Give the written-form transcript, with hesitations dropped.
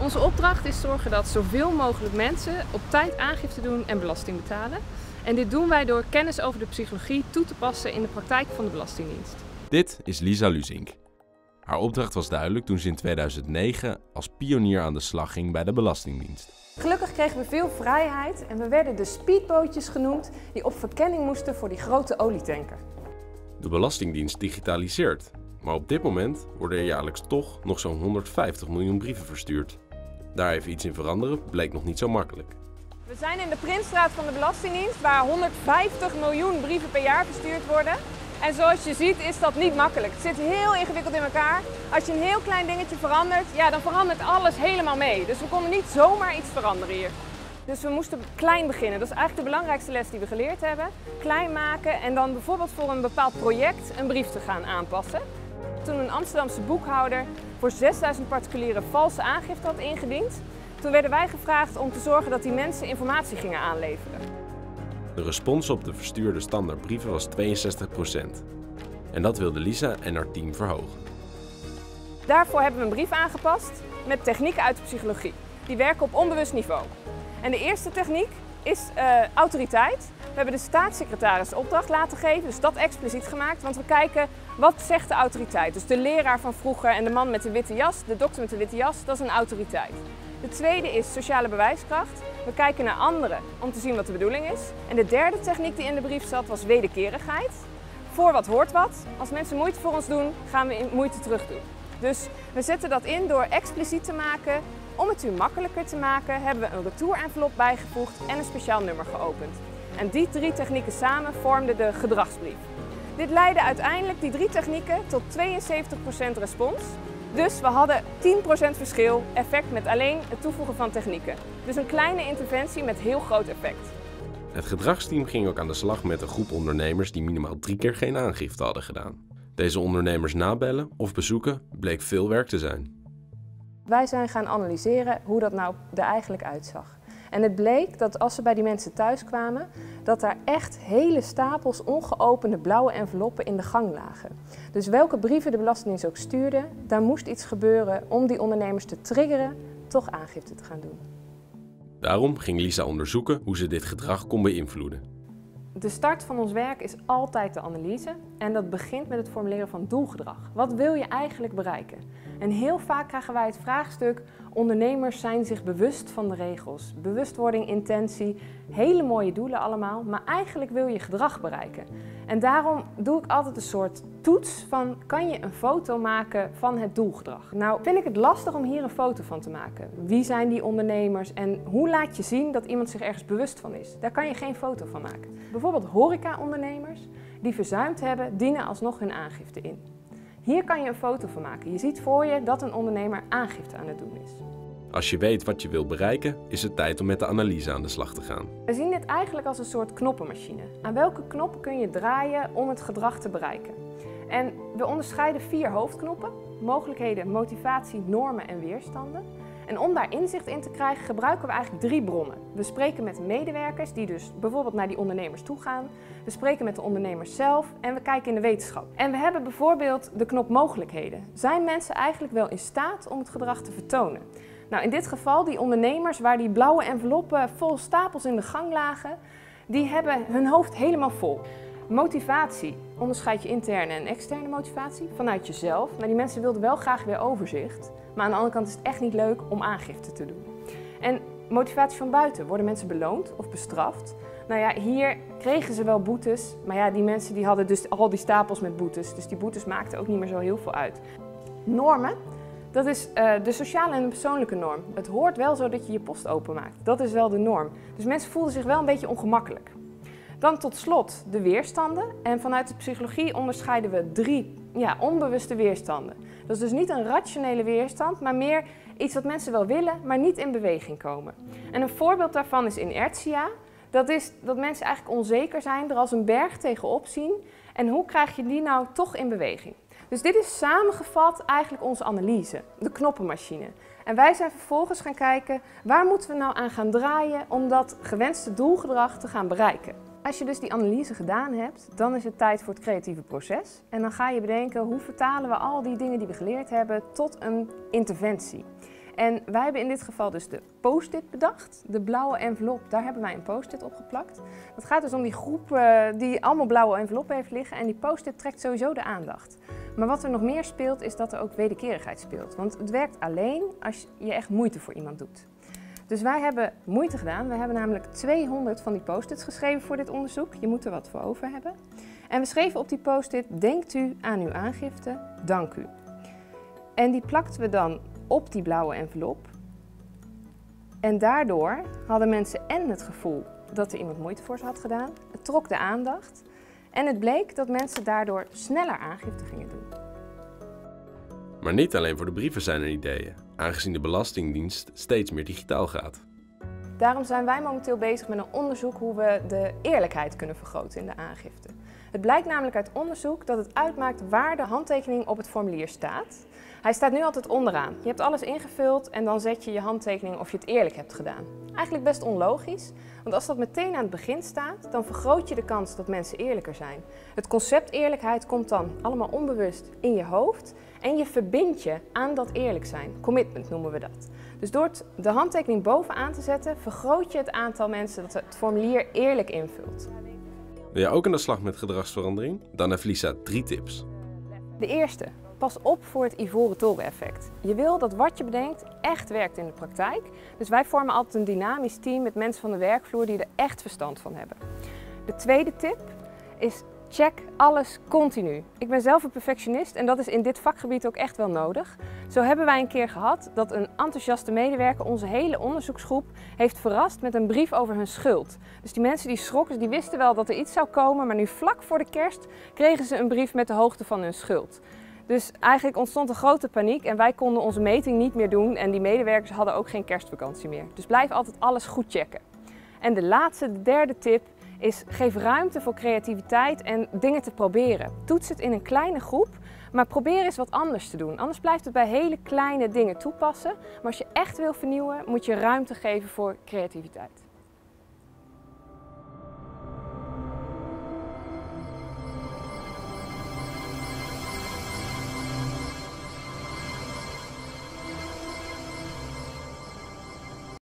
Onze opdracht is zorgen dat zoveel mogelijk mensen op tijd aangifte doen en belasting betalen. En dit doen wij door kennis over de psychologie toe te passen in de praktijk van de Belastingdienst. Dit is Lisa Luzink. Haar opdracht was duidelijk toen ze in 2009 als pionier aan de slag ging bij de Belastingdienst. Gelukkig kregen we veel vrijheid en we werden de speedbootjes genoemd die op verkenning moesten voor die grote olietanker. De Belastingdienst digitaliseert, maar op dit moment worden er jaarlijks toch nog zo'n 150 miljoen brieven verstuurd. Daar even iets in veranderen bleek nog niet zo makkelijk. We zijn in de Prinsstraat van de Belastingdienst waar 150 miljoen brieven per jaar verstuurd worden. En zoals je ziet is dat niet makkelijk. Het zit heel ingewikkeld in elkaar. Als je een heel klein dingetje verandert, ja, dan verandert alles helemaal mee. Dus we konden niet zomaar iets veranderen hier. Dus we moesten klein beginnen. Dat is eigenlijk de belangrijkste les die we geleerd hebben. Klein maken en dan bijvoorbeeld voor een bepaald project een brief te gaan aanpassen. Toen een Amsterdamse boekhouder voor 6000 particulieren valse aangifte had ingediend, toen werden wij gevraagd om te zorgen dat die mensen informatie gingen aanleveren. De respons op de verstuurde standaardbrieven was 62%. En dat wilde Lisa en haar team verhogen. Daarvoor hebben we een brief aangepast met technieken uit de psychologie. Die werken op onbewust niveau. En de eerste techniek is autoriteit. We hebben de staatssecretaris de opdracht laten geven, dus dat expliciet gemaakt. Want we kijken, wat zegt de autoriteit? Dus de leraar van vroeger en de man met de witte jas, de dokter met de witte jas, dat is een autoriteit. De tweede is sociale bewijskracht. We kijken naar anderen om te zien wat de bedoeling is. En de derde techniek die in de brief zat was wederkerigheid. Voor wat hoort wat. Als mensen moeite voor ons doen, gaan we moeite terug doen. Dus we zetten dat in door expliciet te maken. Om het u makkelijker te maken hebben we een retourenvelop bijgevoegd en een speciaal nummer geopend. En die drie technieken samen vormden de gedragsbrief. Dit leidde uiteindelijk, die drie technieken, tot 72% respons. Dus we hadden 10% verschil, effect met alleen het toevoegen van technieken. Dus een kleine interventie met heel groot effect. Het gedragsteam ging ook aan de slag met een groep ondernemers die minimaal 3 keer geen aangifte hadden gedaan. Deze ondernemers nabellen of bezoeken bleek veel werk te zijn. Wij zijn gaan analyseren hoe dat nou er eigenlijk uitzag. En het bleek dat als ze bij die mensen thuis kwamen, dat daar echt hele stapels ongeopende blauwe enveloppen in de gang lagen. Dus welke brieven de Belastingdienst ook stuurde, daar moest iets gebeuren om die ondernemers te triggeren toch aangifte te gaan doen. Daarom ging Lisa onderzoeken hoe ze dit gedrag kon beïnvloeden. De start van ons werk is altijd de analyse en dat begint met het formuleren van doelgedrag. Wat wil je eigenlijk bereiken? En heel vaak krijgen wij het vraagstuk, ondernemers zijn zich bewust van de regels. Bewustwording, intentie, hele mooie doelen allemaal, maar eigenlijk wil je gedrag bereiken. En daarom doe ik altijd een soort toets van, kan je een foto maken van het doelgedrag? Nou, vind ik het lastig om hier een foto van te maken. Wie zijn die ondernemers en hoe laat je zien dat iemand zich ergens bewust van is? Daar kan je geen foto van maken. Bijvoorbeeld horeca-ondernemers die verzuimd hebben, dienen alsnog hun aangifte in. Hier kan je een foto van maken. Je ziet voor je dat een ondernemer aangifte aan het doen is. Als je weet wat je wil bereiken, is het tijd om met de analyse aan de slag te gaan. We zien dit eigenlijk als een soort knoppenmachine. Aan welke knoppen kun je draaien om het gedrag te bereiken? En we onderscheiden 4 hoofdknoppen. Mogelijkheden, motivatie, normen en weerstanden. En om daar inzicht in te krijgen gebruiken we eigenlijk 3 bronnen. We spreken met medewerkers die dus bijvoorbeeld naar die ondernemers toe gaan. We spreken met de ondernemers zelf en we kijken in de wetenschap. En we hebben bijvoorbeeld de knop mogelijkheden. Zijn mensen eigenlijk wel in staat om het gedrag te vertonen? Nou, in dit geval die ondernemers waar die blauwe enveloppen vol stapels in de gang lagen, die hebben hun hoofd helemaal vol. Motivatie onderscheid je interne en externe motivatie vanuit jezelf. Maar die mensen wilden wel graag weer overzicht. Maar aan de andere kant is het echt niet leuk om aangifte te doen. En motivatie van buiten. Worden mensen beloond of bestraft? Nou ja, hier kregen ze wel boetes. Maar ja, die mensen die hadden dus al die stapels met boetes. Dus die boetes maakten ook niet meer zo heel veel uit. Normen. Dat is de sociale en de persoonlijke norm. Het hoort wel zo dat je je post openmaakt. Dat is wel de norm. Dus mensen voelden zich wel een beetje ongemakkelijk. Dan tot slot de weerstanden. En vanuit de psychologie onderscheiden we 3 onbewuste weerstanden. Dat is dus niet een rationele weerstand, maar meer iets wat mensen wel willen, maar niet in beweging komen. En een voorbeeld daarvan is inertia. Dat is dat mensen eigenlijk onzeker zijn, er als een berg tegenop zien. En hoe krijg je die nou toch in beweging? Dus dit is samengevat eigenlijk onze analyse, de knoppenmachine. En wij zijn vervolgens gaan kijken, waar moeten we nou aan gaan draaien om dat gewenste doelgedrag te gaan bereiken? Als je dus die analyse gedaan hebt, dan is het tijd voor het creatieve proces. En dan ga je bedenken, hoe vertalen we al die dingen die we geleerd hebben tot een interventie? En wij hebben in dit geval dus de post-it bedacht. De blauwe envelop, daar hebben wij een post-it op geplakt. Het gaat dus om die groep die allemaal blauwe enveloppen heeft liggen. En die post-it trekt sowieso de aandacht. Maar wat er nog meer speelt, is dat er ook wederkerigheid speelt. Want het werkt alleen als je echt moeite voor iemand doet. Dus wij hebben moeite gedaan. We hebben namelijk 200 van die post-its geschreven voor dit onderzoek. Je moet er wat voor over hebben. En we schreven op die post-it: denkt u aan uw aangifte, dank u. En die plakten we dan op die blauwe envelop. En daardoor hadden mensen en het gevoel dat er iemand moeite voor ze had gedaan. Het trok de aandacht. En het bleek dat mensen daardoor sneller aangifte gingen doen. Maar niet alleen voor de brieven zijn er ideeën, aangezien de Belastingdienst steeds meer digitaal gaat. Daarom zijn wij momenteel bezig met een onderzoek hoe we de eerlijkheid kunnen vergroten in de aangifte. Het blijkt namelijk uit onderzoek dat het uitmaakt waar de handtekening op het formulier staat. Hij staat nu altijd onderaan. Je hebt alles ingevuld en dan zet je je handtekening of je het eerlijk hebt gedaan. Eigenlijk best onlogisch, want als dat meteen aan het begin staat, dan vergroot je de kans dat mensen eerlijker zijn. Het concept eerlijkheid komt dan allemaal onbewust in je hoofd en je verbindt je aan dat eerlijk zijn. Commitment noemen we dat. Dus door de handtekening bovenaan te zetten, vergroot je het aantal mensen dat het formulier eerlijk invult. Wil jij ook aan de slag met gedragsverandering? Dan heeft Lisa 3 tips. De eerste. Pas op voor het ivoren toren effect. Je wil dat wat je bedenkt echt werkt in de praktijk. Dus wij vormen altijd een dynamisch team met mensen van de werkvloer die er echt verstand van hebben. De tweede tip is: check alles continu. Ik ben zelf een perfectionist en dat is in dit vakgebied ook echt wel nodig. Zo hebben wij een keer gehad dat een enthousiaste medewerker onze hele onderzoeksgroep heeft verrast met een brief over hun schuld. Dus die mensen die schrokken, die wisten wel dat er iets zou komen, maar nu vlak voor de kerst kregen ze een brief met de hoogte van hun schuld. Dus eigenlijk ontstond een grote paniek en wij konden onze meting niet meer doen en die medewerkers hadden ook geen kerstvakantie meer. Dus blijf altijd alles goed checken. En de derde tip is: geef ruimte voor creativiteit en dingen te proberen. Toets het in een kleine groep, maar probeer eens wat anders te doen. Anders blijft het bij hele kleine dingen toepassen. Maar als je echt wil vernieuwen, moet je ruimte geven voor creativiteit.